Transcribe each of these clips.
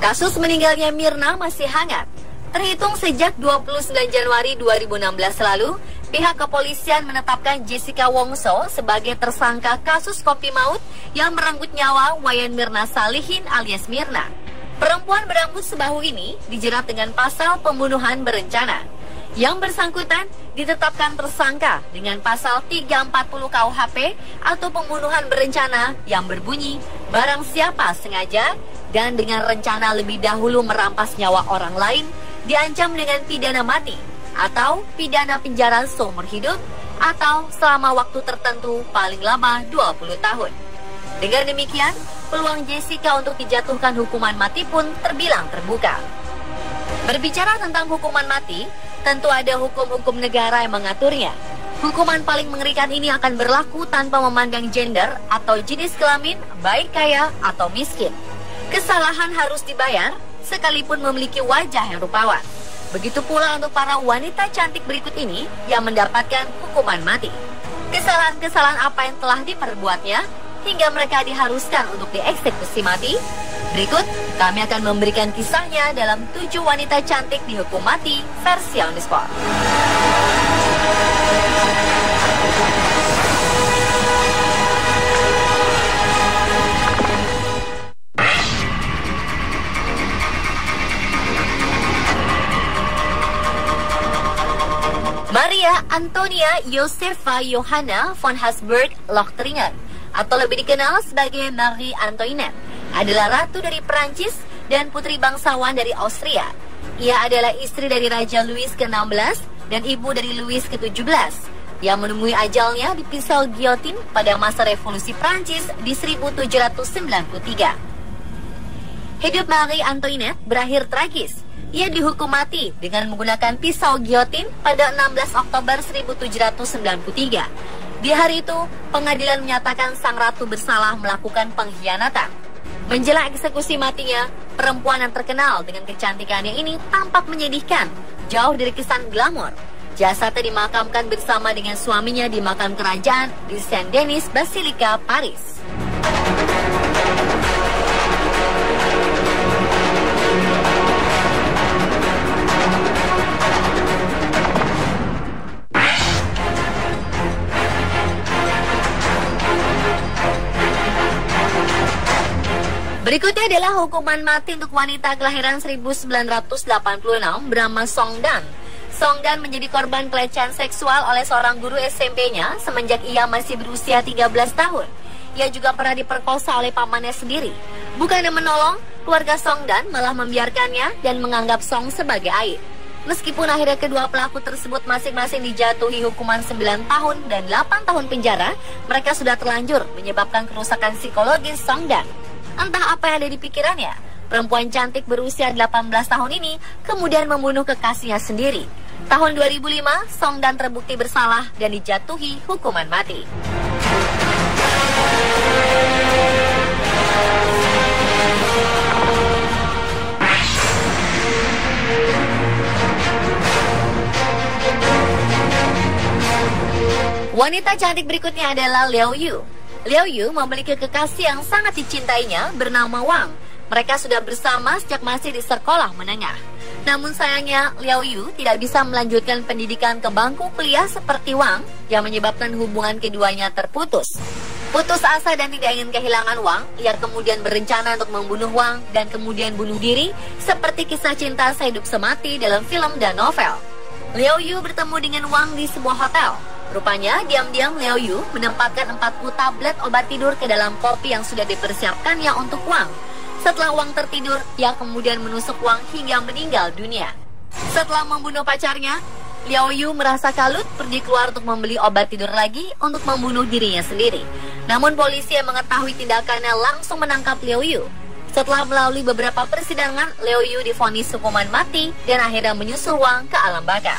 Kasus meninggalnya Mirna masih hangat. Terhitung sejak 29 Januari 2016 lalu, pihak kepolisian menetapkan Jessica Wongso sebagai tersangka kasus kopi maut yang merenggut nyawa Wayan Mirna Salihin alias Mirna. Perempuan berambut sebahu ini dijerat dengan pasal pembunuhan berencana. Yang bersangkutan ditetapkan tersangka dengan pasal 340 KUHP atau pembunuhan berencana yang berbunyi barang siapa sengaja dan dengan rencana lebih dahulu merampas nyawa orang lain diancam dengan pidana mati atau pidana penjara seumur hidup atau selama waktu tertentu paling lama 20 tahun. Dengan demikian, peluang Jessica untuk dijatuhkan hukuman mati pun terbilang terbuka. Berbicara tentang hukuman mati, tentu ada hukum-hukum negara yang mengaturnya. Hukuman paling mengerikan ini akan berlaku tanpa memandang gender atau jenis kelamin, baik kaya atau miskin. Kesalahan harus dibayar, sekalipun memiliki wajah yang rupawan. Begitu pula untuk para wanita cantik berikut ini yang mendapatkan hukuman mati. Kesalahan-kesalahan apa yang telah diperbuatnya hingga mereka diharuskan untuk dieksekusi mati? Berikut kami akan memberikan kisahnya dalam 7 wanita cantik dihukum mati versi On The Spot. Maria Antonia Josefa Johanna von Habsburg-Lothringen atau lebih dikenal sebagai Marie Antoinette adalah ratu dari Perancis dan putri bangsawan dari Austria. Ia adalah istri dari Raja Louis ke-16 dan ibu dari Louis ke-17 yang menemui ajalnya di pisau giotin pada masa revolusi Prancis di 1793. Hidup Marie Antoinette berakhir tragis. Ia dihukum mati dengan menggunakan pisau giotin pada 16 Oktober 1793. Di hari itu, pengadilan menyatakan sang ratu bersalah melakukan pengkhianatan. Menjelang eksekusi matinya, perempuan yang terkenal dengan kecantikannya ini tampak menyedihkan, jauh dari kesan glamor. Jasadnya dimakamkan bersama dengan suaminya di makam kerajaan di Saint-Denis Basilica, Paris. Berikutnya adalah hukuman mati untuk wanita kelahiran 1986 bernama Song Dan. Song Dan menjadi korban pelecehan seksual oleh seorang guru SMP-nya semenjak ia masih berusia 13 tahun. Ia juga pernah diperkosa oleh pamannya sendiri. Bukannya menolong, keluarga Song Dan malah membiarkannya dan menganggap Song sebagai aib. Meskipun akhirnya kedua pelaku tersebut masing-masing dijatuhi hukuman 9 tahun dan 8 tahun penjara, mereka sudah terlanjur menyebabkan kerusakan psikologis Song Dan. Entah apa yang ada di pikirannya, perempuan cantik berusia 18 tahun ini kemudian membunuh kekasihnya sendiri. Tahun 2005, Song Dan terbukti bersalah dan dijatuhi hukuman mati. Wanita cantik berikutnya adalah Liao Yu. Liao Yu memiliki kekasih yang sangat dicintainya bernama Wang. Mereka sudah bersama sejak masih di sekolah menengah. Namun sayangnya Liao Yu tidak bisa melanjutkan pendidikan ke bangku kuliah seperti Wang yang menyebabkan hubungan keduanya terputus. Putus asa dan tidak ingin kehilangan Wang, ia kemudian berencana untuk membunuh Wang dan kemudian bunuh diri seperti kisah cinta sehidup semati dalam film dan novel. Liao Yu bertemu dengan Wang di sebuah hotel. Rupanya, diam-diam Liao Yu menempatkan 40 tablet obat tidur ke dalam kopi yang sudah dipersiapkannya untuk Wang. Setelah Wang tertidur, ia kemudian menusuk Wang hingga meninggal dunia. Setelah membunuh pacarnya, Liao Yu merasa kalut pergi keluar untuk membeli obat tidur lagi untuk membunuh dirinya sendiri. Namun polisi yang mengetahui tindakannya langsung menangkap Liao Yu. Setelah melalui beberapa persidangan, Liao Yu divonis hukuman mati dan akhirnya menyusul Wang ke alam baka.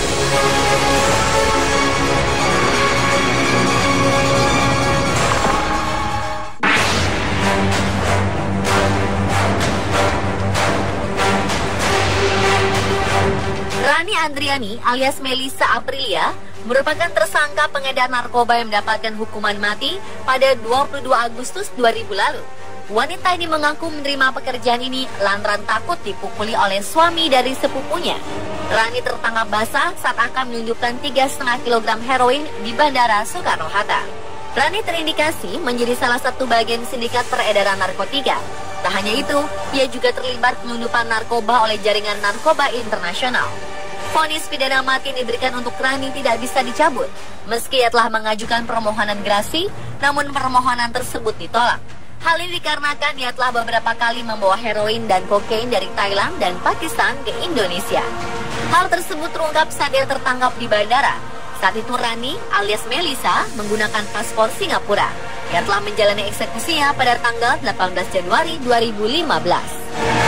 Rani Andriani alias Melissa Aprilia merupakan tersangka pengedar narkoba yang mendapatkan hukuman mati pada 22 Agustus 2000 lalu. Wanita ini mengaku menerima pekerjaan ini lantaran takut dipukuli oleh suami dari sepupunya. Rani tertangkap basah saat akan menyelundupkan 3,5 kg heroin di Bandara Soekarno-Hatta. Rani terindikasi menjadi salah satu bagian sindikat peredaran narkotika. Tak hanya itu, ia juga terlibat penyelundupan narkoba oleh jaringan narkoba internasional. Vonis pidana mati yang diberikan untuk Rani tidak bisa dicabut. Meski ia telah mengajukan permohonan gerasi, namun permohonan tersebut ditolak. Hal ini dikarenakan ia telah beberapa kali membawa heroin dan kokain dari Thailand dan Pakistan ke Indonesia. Hal tersebut terungkap saat ia tertangkap di bandara. Saat itu Rani alias Melisa menggunakan paspor Singapura. Ia telah menjalani eksekusinya pada tanggal 18 Januari 2015.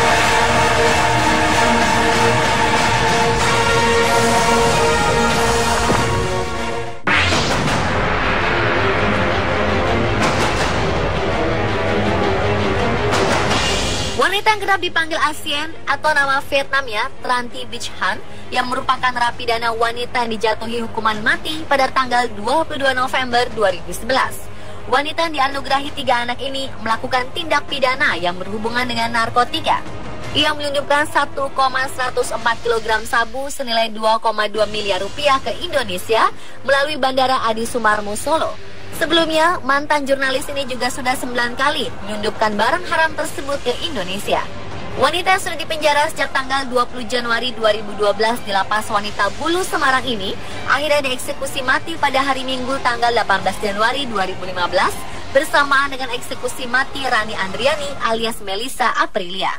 Wanita yang kerap dipanggil ASEAN atau nama Vietnamnya Tran Thi Bich Han yang merupakan narapidana wanita yang dijatuhi hukuman mati pada tanggal 22 November 2011. Wanita yang dianugerahi 3 anak ini melakukan tindak pidana yang berhubungan dengan narkotika. Ia menyelundupkan 1,104 kg sabu senilai 2,2 miliar rupiah ke Indonesia melalui Bandara Adi Sumarmo Solo. Sebelumnya, mantan jurnalis ini juga sudah 9 kali menyelundupkan barang haram tersebut ke Indonesia. Wanita yang sudah dipenjara sejak tanggal 20 Januari 2012 di Lapas Wanita Bulu Semarang ini akhirnya dieksekusi mati pada hari Minggu tanggal 18 Januari 2015 bersamaan dengan eksekusi mati Rani Andriani alias Melisa Aprilia.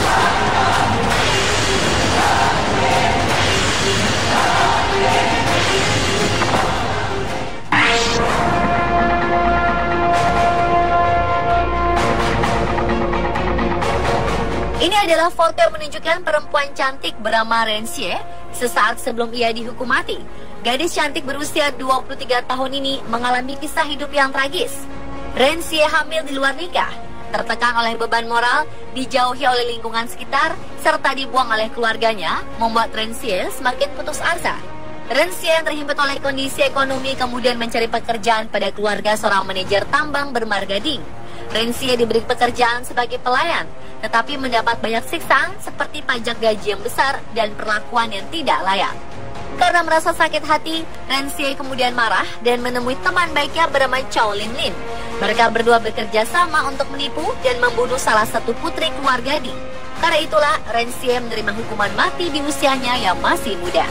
Ini adalah foto yang menunjukkan perempuan cantik bernama Rensie sesaat sebelum ia dihukum mati. Gadis cantik berusia 23 tahun ini mengalami kisah hidup yang tragis. Rensie hamil di luar nikah, tertekan oleh beban moral, dijauhi oleh lingkungan sekitar, serta dibuang oleh keluarganya, membuat Rensie semakin putus asa. Rensie yang terhimpit oleh kondisi ekonomi kemudian mencari pekerjaan pada keluarga seorang manajer tambang bermarga Ding. Rensie diberi pekerjaan sebagai pelayan, tetapi mendapat banyak siksaan seperti pajak gaji yang besar dan perlakuan yang tidak layak. Karena merasa sakit hati, Rensie kemudian marah dan menemui teman baiknya bernama Chow Lin Lin. Mereka berdua bekerja sama untuk menipu dan membunuh salah satu putri keluarga Ding. Karena itulah Rensie menerima hukuman mati di usianya yang masih muda.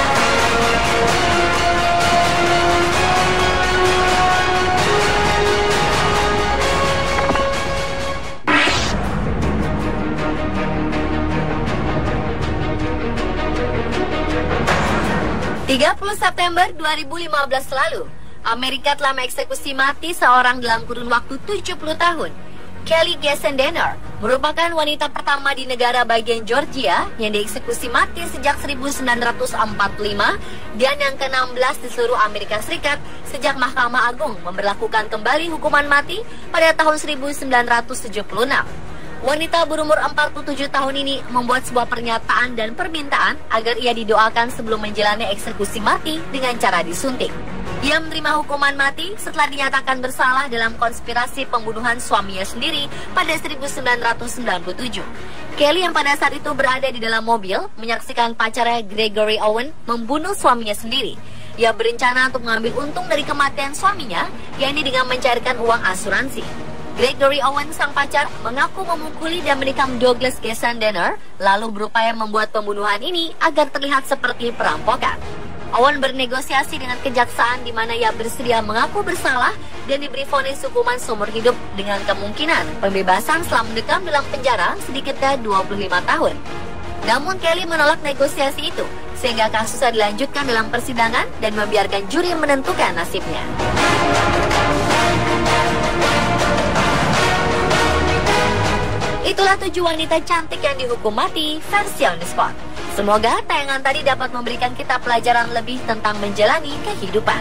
September 2015 lalu, Amerika telah mengeksekusi mati seorang dalam kurun waktu 70 tahun. Kelly Gessendenner merupakan wanita pertama di negara bagian Georgia yang dieksekusi mati sejak 1945 dan yang ke-16 di seluruh Amerika Serikat sejak Mahkamah Agung memberlakukan kembali hukuman mati pada tahun 1976. Wanita berumur 47 tahun ini membuat sebuah pernyataan dan permintaan agar ia didoakan sebelum menjalani eksekusi mati dengan cara disuntik. Ia menerima hukuman mati setelah dinyatakan bersalah dalam konspirasi pembunuhan suaminya sendiri pada 1997. Kelly yang pada saat itu berada di dalam mobil menyaksikan pacarnya Gregory Owen membunuh suaminya sendiri. Ia berencana untuk mengambil untung dari kematian suaminya, yakni dengan mencairkan uang asuransi. Gregory Owen, sang pacar, mengaku memukuli dan menikam Douglas Gessendenner, lalu berupaya membuat pembunuhan ini agar terlihat seperti perampokan. Owen bernegosiasi dengan kejaksaan di mana ia bersedia mengaku bersalah dan diberi vonis hukuman seumur hidup dengan kemungkinan pembebasan setelah mendekam dalam penjara sedikitnya 25 tahun. Namun Kelly menolak negosiasi itu, sehingga kasusnya dilanjutkan dalam persidangan dan membiarkan juri menentukan nasibnya. Itulah 7 wanita cantik yang dihukum mati versi On The Spot. Semoga tayangan tadi dapat memberikan kita pelajaran lebih tentang menjalani kehidupan.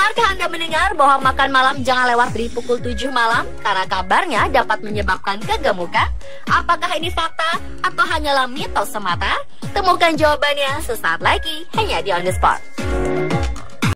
Pernahkah Anda mendengar bahwa makan malam jangan lewat dari pukul 7 malam karena kabarnya dapat menyebabkan kegemukan? Apakah ini fakta atau hanyalah mitos semata? Temukan jawabannya sesaat lagi hanya di On The Spot.